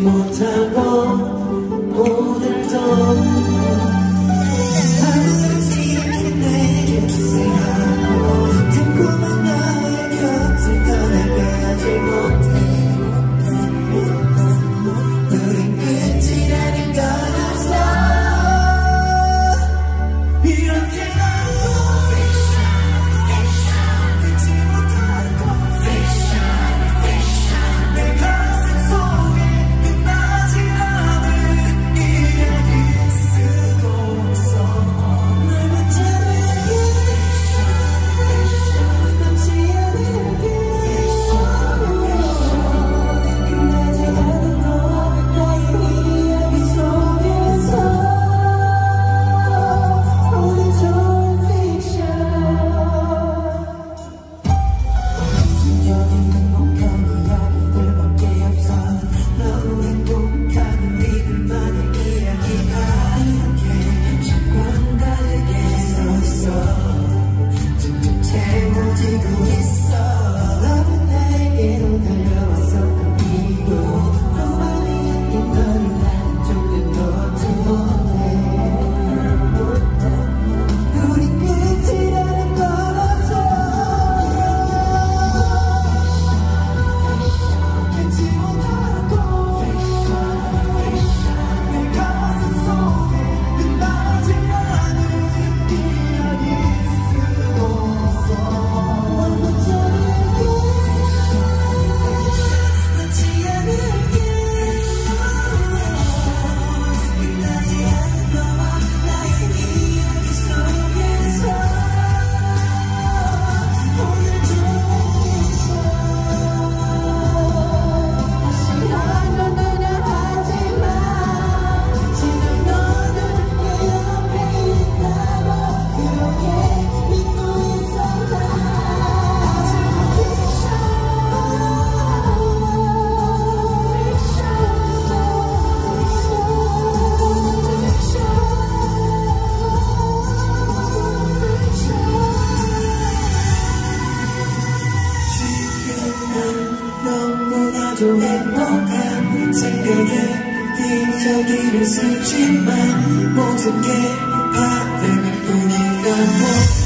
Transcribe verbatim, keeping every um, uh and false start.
못하고 오늘도 아무렇지 않게 내게 쓰라고 달콤한 너의 곁을 떠나가지 못해 우린 끝이라는 걸 알았어 이렇게 나도 잊지 못하고 내 가슴 속에 끝나지 않은 이야기 쓰고서 널 붙잡을게 남지 않을게 끝나지 않은 너와 나의 이야기 속에서 오늘 좋은 픽션 여기 행복한 이야기들밖에 없어 너무 행복한 우리들만의 이야기가 이렇게 조금 다르게 서있어 점점 채워지고 있어 너는 나에게로 달려왔었던 이곳 너만이 아닌 너를 나는 절대 놓지 못해 우리 끝이라는 건 없어 잊지 못하고 내 가슴 속에 끝나지 않은 이야기 쓰고서 널 붙잡을게 놓지 않을게 끝나지 않은 너와 나의 이야기 속에서 오늘 좋은 시간을 하지마 지금 너는 내 옆에 있다고 그렇게 믿고 있었나 하지만 픽션 지금은 너무나도 행복한 생각에 이야기를 쓰지만 모든 게 바램일 뿐이라고